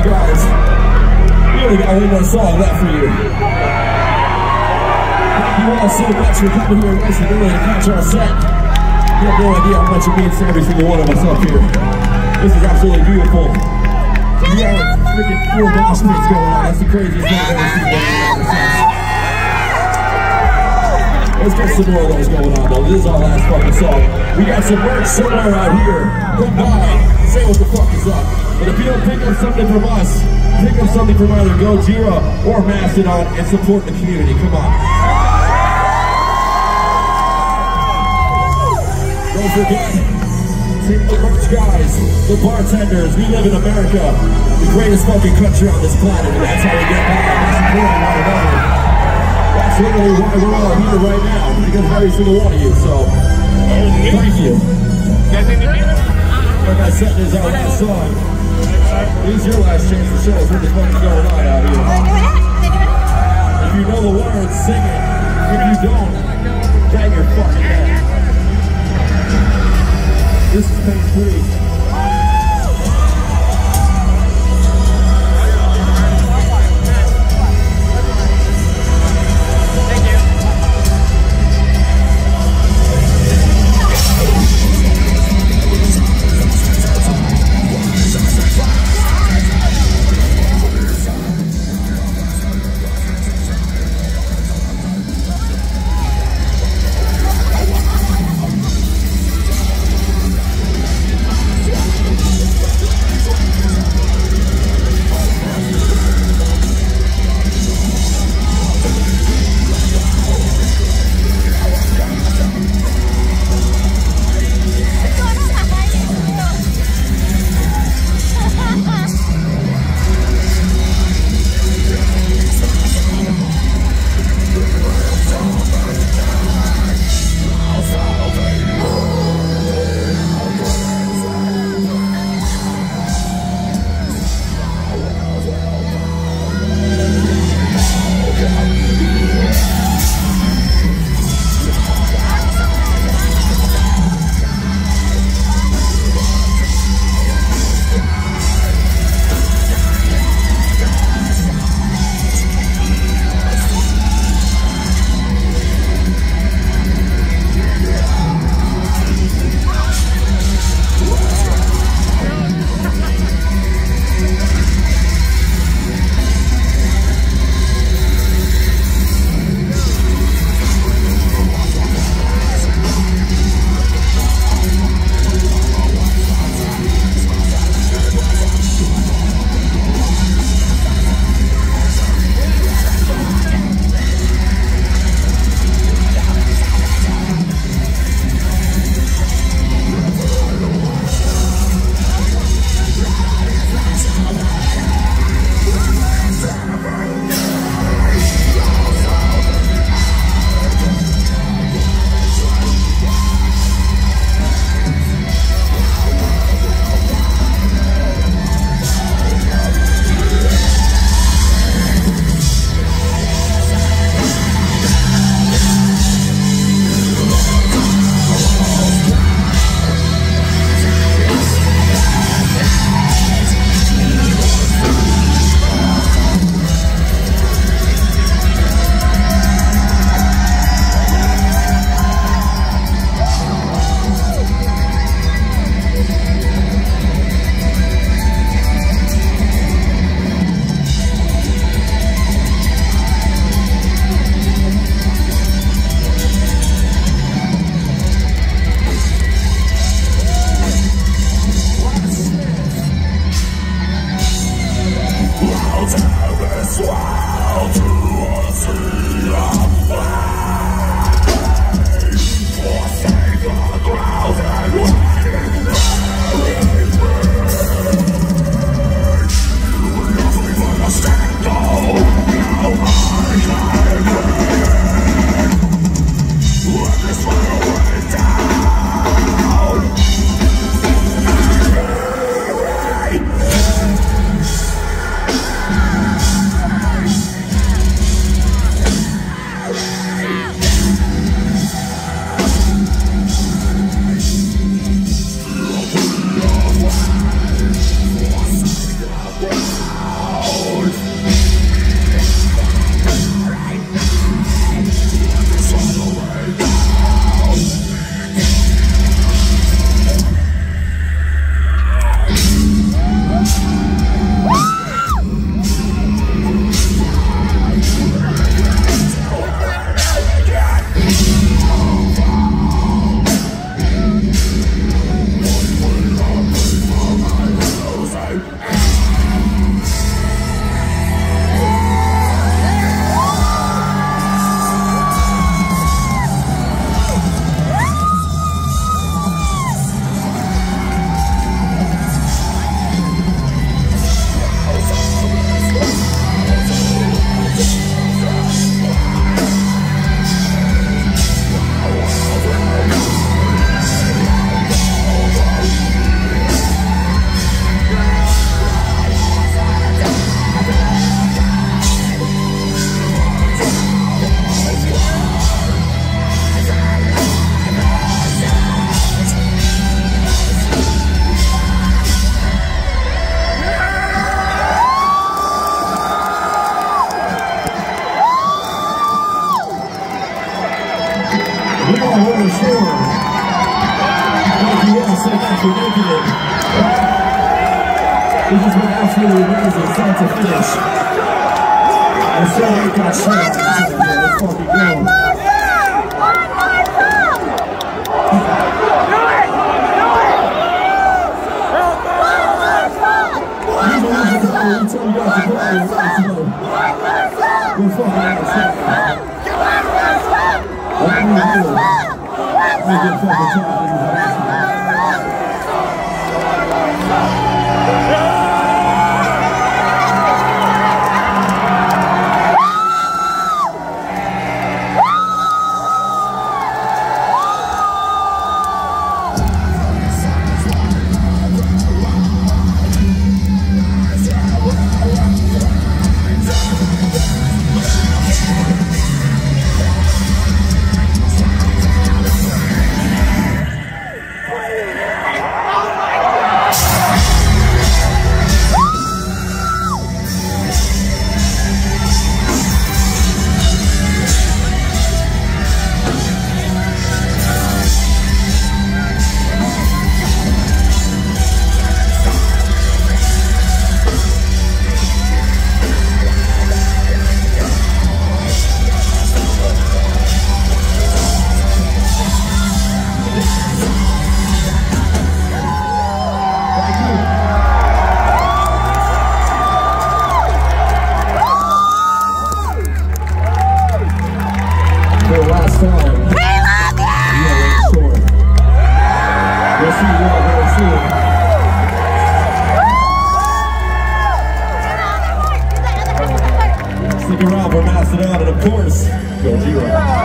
guys. We only got one more song left for you. Thank you all so much for coming here nice and early to catch our set. You have no idea how much it means to every single one of us up here. This is absolutely beautiful. We have freaking 4 mosh pits going on. That's the craziest thing I've ever seen. Let's get some more of those going on though. This is our last fucking song. We got some merch somewhere out here. Come by, say what the fuck is up. But if you don't pick up something from us, pick up something from either Gojira or Mastodon and support the community. Come on. Don't forget, take the merch guys, the bartenders. We live in America, the greatest fucking country on this planet, and that's how we get by by supporting one another. That's literally why we're all here right now, because of every single one of you, so thank you. Like I said, this is our last song. This is your last chance to show us what the fuck is going on out here. If you know the words, sing it. If you don't, bang your fucking head. This is pain-free. say thanks for making it. This has been absolutely amazing, start to finish. I'm sorry it got shut out. Let's fucking go. One more song! Stick around for Mastodon, and of course, Gojira.